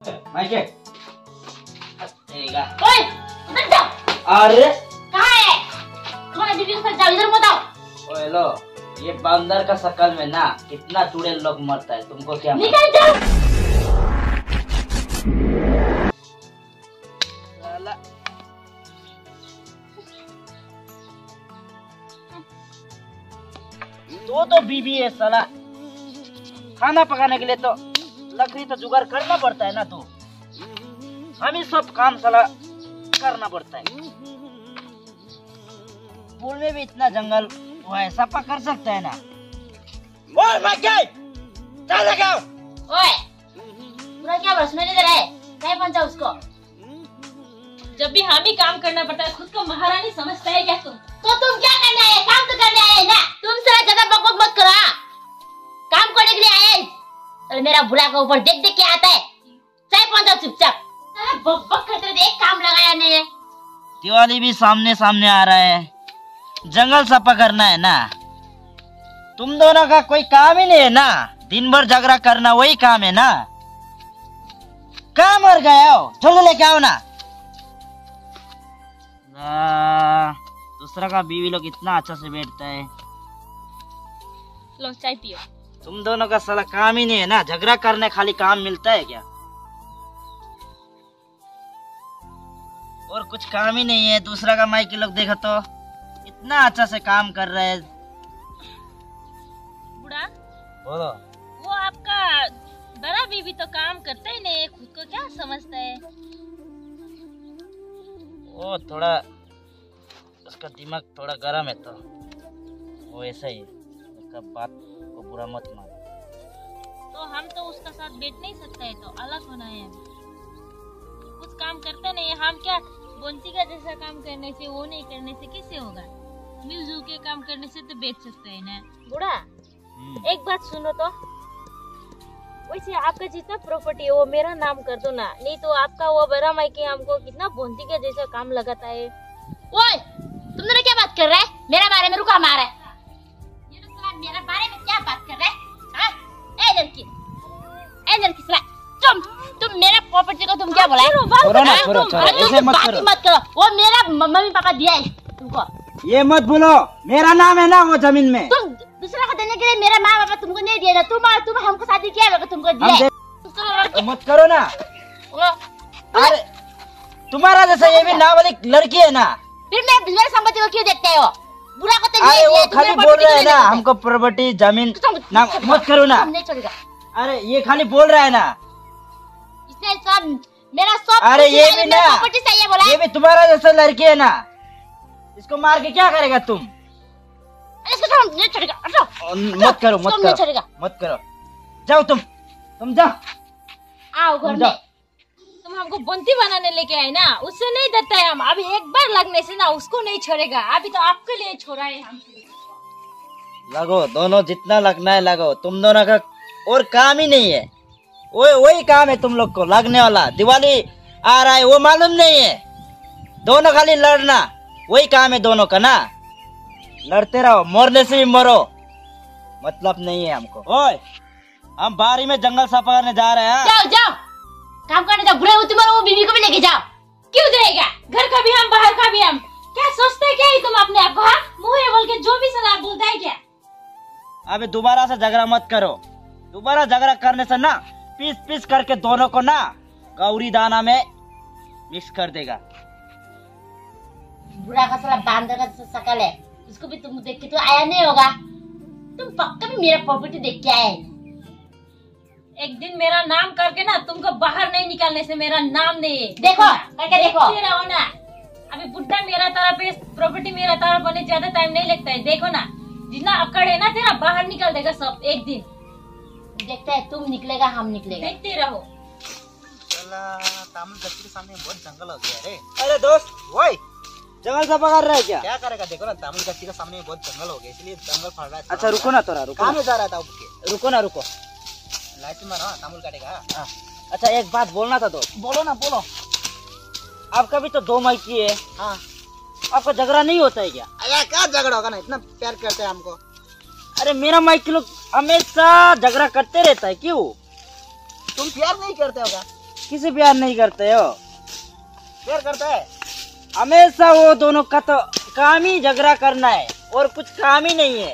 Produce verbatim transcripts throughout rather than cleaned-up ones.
माइके ओए उधर जाओ। अरे कहाँ है तुम्हारे बीवी के साथ? जाओ इधर मत आओ। ओए लो, ये बंदर का शकल में ना कितना चूड़े लोग मरता है, तुमको क्या निकल जाओ। तो तो बीबी है साला, खाना पकाने के लिए तो लकड़ी तो जुगाड़ करना पड़ता है ना। तू हम ही सब काम साला करना पड़ता है। पूल में भी इतना जंगल वो ऐसा पकड़ सकता है ना। ओए माइके चल लगाओ। ओए पूरा क्या बरस में दे रहा है? क्या पंचा उसको? जब भी हम ही काम करना पड़ता है, खुद को महारानी समझता है क्या तुम? तो तुम क्या करने आए? काम तो करने आए ना। तुम सारा ज्यादा बकबक मत करो। काम करने के लिए आए। अरे मेरा बुला का ऊपर देख देख के आता है। चाय पहुंचाओ चुपचाप। सारा बकबक करते रहते, एक काम लगाया नहीं है। दिवाली भी सामने सामने आ रहा है, जंगल सफा करना है ना। तुम दोनों का कोई काम ही नहीं है ना, दिन भर झगड़ा करना वही काम है ना। कहाँ मर गए हो? चलो लेके आओ ना। दूसरा का बीवी लोग इतना अच्छा से बैठता है। लो चाय पियो। तुम दोनों का साला काम ही नहीं है ना, झगड़ा करने खाली काम मिलता है क्या? और कुछ काम ही नहीं है। दूसरा का माई के लोग देखो तो इतना अच्छा से काम कर रहे हैं। बुढ़ा बोलो। वो आपका बड़ा बीवी तो काम करता ही नहीं है, खुद को क्या समझता है? वो थोड़ा उसका दिमाग थोड़ा गर्म है, तो वो ऐसा ही है। उसका बात को बुरा मत मानो। तो हम तो उसका साथ बैठ नहीं सकते है, तो अलग होना है। कुछ काम करते नहीं है, हम क्या बोंसी का जैसा काम करने से, वो नहीं करने से कैसे होगा? मिलजुल के काम करने से तो बैठ सकते है ना। बुढ़ा एक बात सुनो तो, वैसे आपका जितना प्रॉपर्टी है वो मेरा नाम कर दो ना, नहीं तो आपका वो बड़ा माइके हमको कितना बोंसी का जैसा काम लगाता है। ओए तुम दोनों क्या बात कर रहे हैं? मेरे बारे में रुका मारा है। ये लोग साला मेरे बारे में क्या बात कर रहे हैं? हाँ? ए लड़की, ए लड़की साला, तुम तुम मेरा प्रॉपर्टी को तुम क्या बोला है? करो ना, करो, करो, ऐसे मत करो। मत करो। वो मेरा मम्मी पापा दिया है तुमको। ये मत बोलो, मेरा नाम है ना वो जमीन में। तुम दूसरा को देने के लिए मेरा माँ बापा तुमको नहीं दिया ना। तुम तुम हमको शादी किया है, तुमको दिया है। मत करो ना। अरे तुम्हारा जैसा ये भी नाबालिग लड़की है ना, फिर मैं मेरे संपत्ति को क्यों देखते हो? बुरा को तो अरे नहीं वो दिया, खाली बोल रहा है ना हमको प्रॉपर्टी जमीन ना। मत करो ना। नहीं छोड़ेगा। अरे ये खाली बोल रहा है ना। इसने सब मेरा सब अरे ये भी ना, प्रॉपर्टी चाहिए बोला। ये भी तुम्हारा जैसा लड़की है ना। इसको मार के क्या करेगा तुम? इसको तो नहीं छोड़ेगा। हटो। मत करो, मत नहीं छोड़ेगा। करो, मत करो। जाओ तुम तुम जाओ। आओ घर में। तुम हमको बंती बनाने लेके आए ना, उससे नहीं डरता है हम। अभी एक बार लगने से ना उसको नहीं छोड़ेगा। अभी तो आपके लिए छोड़ा है हम। लगो दोनों, जितना लगना है लगो। तुम दोनों का और काम ही नहीं है। वो वही काम है तुम लोग को लगने वाला। दिवाली आ रहा है वो मालूम नहीं है। दोनों खाली लड़ना वही काम है दोनों का ना। लड़ते रहो, मरने से भी मरो, मतलब नहीं है हमको। ओए हम बारी में जंगल सफा करने जा रहे हैं। जाओ जाओ काम करने जाओ। बुरे हो तुम और वो बीवी को भी लेके जाओ। क्यों जाएगा? घर का भी हम, बाहर का भी हम। क्या सोचते हैं क्या ही तुम अपने आप को? हाँ मुँह है बोल के जो भी सलाह बोलता है क्या? अबे दोबारा से झगड़ा मत करो। दोबारा झगड़ा करने से ना पीस पीस करके दोनों को ना गौरी दाना में मिक्स कर देगा। बुरा का साला बांदर का जैसा शकल है, उसको भी तुम देख के तो आया नहीं होगा। तुम पक्का भी मेरा प्रॉपर्टी देख के आए। एक दिन मेरा नाम करके ना तुमको बाहर नहीं निकालने से मेरा नाम नहीं है। देखो करके देखो। देखते रहो ना। अभी बुढ़ा मेरा तरफ है, प्रॉपर्टी मेरा तरफ बने ज्यादा टाइम नहीं लगता है। देखो ना जितना अकड़ है ना तेरा, बाहर निकल देगा सब एक दिन। देखते है तुम निकलेगा हम निकलेगा। देखते रहो। तामुल गच्ची के सामने बहुत जंगल हो गया रे। अरे दोस्त वही जंगल सफा कर रहा है क्या? क्या करेगा? देखो ना तामुल गच्ची के सामने बहुत जंगल हो गया, इसलिए जंगल फड़ रहा है। अच्छा रुको ना थोड़ा, रुको। कहाँ में जा रहा था उसके? रुको ना, रुको। लाइट मारो, तामुल काटेगा। हाँ। अच्छा एक बात बोलना था दोस्त। बोलो ना, बोलो। आपका भी तो दो माइकी है। हाँ। आपका झगड़ा नहीं होता है क्या? अरे क्या झगड़ा होगा ना, इतना प्यार करते हैं हमको। अरे मेरा माइकी लोग हमेशा झगड़ा करते रहता है, क्यों? तुम प्यार नहीं करते होगा? किसी प्यार नहीं करते हो? प्यार करता है। हमेशा वो दोनों का तो काम ही झगड़ा करना है और कुछ काम ही नहीं है।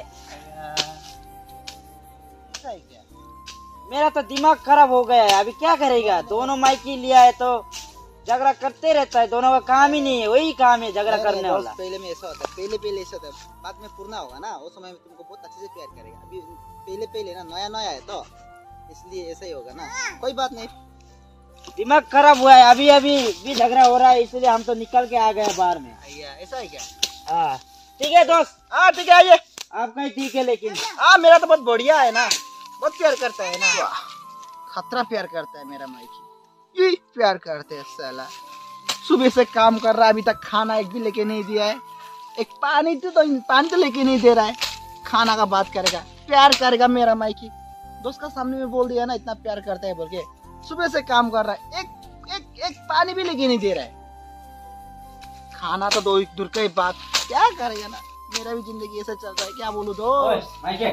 ऐसा है क्या? मेरा तो दिमाग खराब हो गया है। अभी क्या करेगा? दोनों माइकी लिया है तो झगड़ा करते रहता है। दोनों का काम ही नहीं है, वही काम है झगड़ा करने दोस्त, वाला। पहले में ऐसा होता है, पहले पहले ऐसा होता है, बाद में पूर्ण होगा ना, वो समय में तुमको बहुत अच्छे से प्यार करेगा। अभी पहले पहले ना नया नया है तो इसलिए ऐसा ही होगा ना। कोई बात नहीं। दिमाग खराब हुआ है। अभी अभी भी झगड़ा हो रहा है, इसलिए हम तो निकल के आ गए बाहर में। ऐसा है क्या? हाँ ठीक है दोस्त। हाँ ठीक है, आइए। आपका ही ठीक है, लेकिन हाँ मेरा तो बहुत बढ़िया है ना, बहुत प्यार करता है ना। खतरा प्यार करता है मेरा माइकी, ये प्यार करते है साला। सुबह से काम कर रहा है, अभी तक खाना एक भी लेके नहीं दिया है। एक पानी तो, तो पानी तो लेके नहीं दे रहा है। खाना का बात करेगा, प्यार करेगा मेरा माइकी। दोस्त का सामने में बोल दिया ना इतना प्यार करता है बोल के। सुबह से काम कर रहा है, एक एक एक पानी भी लेके नहीं दे रहा है। खाना तो दो दूर का ही बात, क्या करेगा ना। मेरा भी जिंदगी ऐसा चल रहा है, क्या बोलूं दोस्त। माइके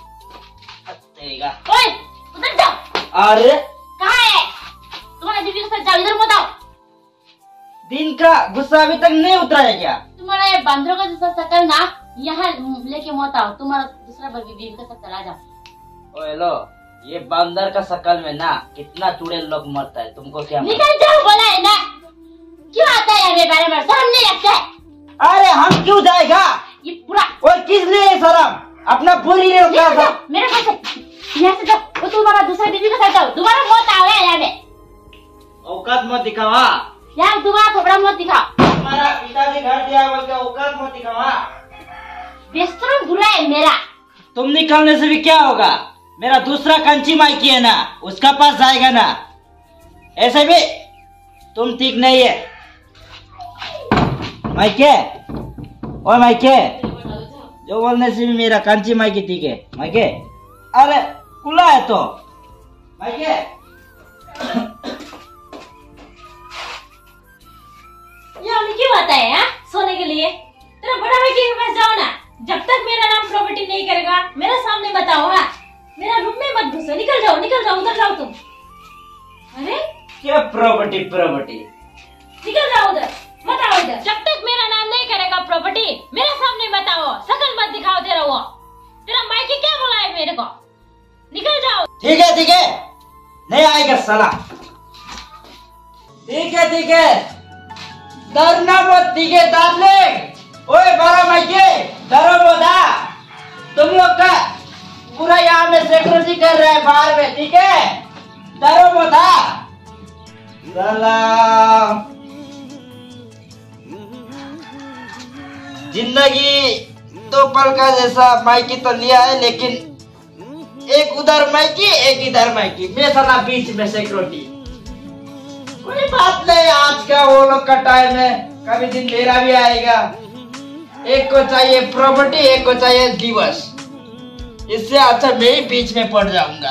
ओए, उधर जाओ। अरे कहाँ है? तुम्हारा बीवी के साथ जाओ, इधर मत आओ। दिन का गुस्सा अभी तक नहीं उतरा है क्या? तुम्हारा ये बंदरों का जैसा शकल ना यहाँ लेके मत आओ। तुम्हारा दूसरा बीवी के साथ चला जाओ। ओए लो, ये बंदर का शकल में ना कितना चुड़ैल लोग मरता है, तुमको क्या मालूम? निकल जाओ बोला है ना। क्यों आता है मेरे बारे में? शर्म नहीं लगता है? अरे हम क्यों जाएगा? ये पूरा और किस लिए शर्म? अपना बुरी ले क्या था? मेरे पास से यहाँ से जाओ। वो तुम्हारा दूसरा बीवी के साथ जाओ। दोबारा मत आओ यहाँ में। औकात मत दिखावा। यहाँ दोबारा थोड़ा मत दिखाओ। हमारा पिताजी घर दिया बोल के औकात मत दिखावा। बेशरम बुला है मेरा। तुम निकलने से भी क्या होगा? मेरा दूसरा कंची माइकी है ना, उसका पास जाएगा ना। ऐसे भी तुम ठीक नहीं है माइके। ओए माइके, जो बोलने से भी मेरा कंची माइकी ठीक है माइके। अरे खुला है तो माइके। ये हमें क्यों आता है हाँ? सोने के लिए? तेरा बड़ा भाई के पास जाओ ना। जब तक मेरा नाम प्रॉपर्टी नहीं करेगा मेरे सामने बताओ। हाँ मेरा रूम में मत घुसो। निकल जाओ, निकल जाओ, उधर जाओ तुम। अरे क्या प्रॉपर्टी प्रॉपर्टी? निकल जाओ उधर, मत आओ इधर। जब तक मेरा नाम नहीं करेगा प्रॉपर्टी मेरे सामने बताओ। शकल मत दिखाओ तेरा। वो तेरा माइकी क्या बोला है मेरे को? निकल जाओ। ठीक है ठीक है, नहीं आएगा साला। ठीक है ठीक है, डरना मत। ठीक है डार्लिंग। ओए बड़ा माइके, डरो मत। तुम लोग का पूरा यहाँ में सिक्योरिटी कर रहे हैं बाहर में, ठीक है? डरो मत। सलाम। जिंदगी दो पल का जैसा माइकी तो लिया है, लेकिन एक उधर माइकी एक इधर माइकी, मैं साला बीच में सिक्योरिटी। कोई बात नहीं, आज का वो लोग का टाइम है, कभी दिन मेरा भी आएगा। एक को चाहिए प्रॉपर्टी, एक को चाहिए दिवस। इससे अच्छा मैं ही बीच में पड़ जाऊंगा।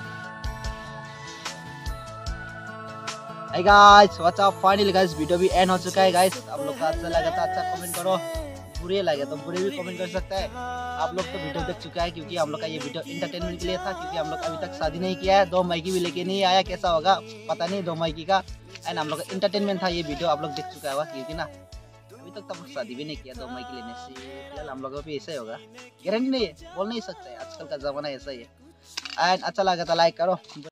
Hey guys, what's up? Finally guys, video भी एंड हो चुका है गाइस। आप लोग को अच्छा लगा तो अच्छा कमेंट करो, बुरे लगे तो बुरे भी कमेंट कर सकते हैं। आप लोग तो वीडियो देख चुका है क्योंकि हम लोग का ये वीडियो इंटरटेनमेंट के लिए था, क्योंकि हम लोग अभी तक शादी नहीं किया है। दो माइकी भी लेके नहीं आया, कैसा होगा पता नहीं दो माइकी का। एंड हम लोग का इंटरटेनमेंट था ये वीडियो, आप लोग देख चुका होगा क्योंकि ना अभी तक तो हम शादी भी नहीं किया दो माइकी लेने से। फिलहाल हम लोगों को भी ऐसा ही होगा, गारंटी नहीं है, बोल नहीं सकते, आजकल का जमाना ऐसा ही है। एंड अच्छा लगा तो लाइक करो।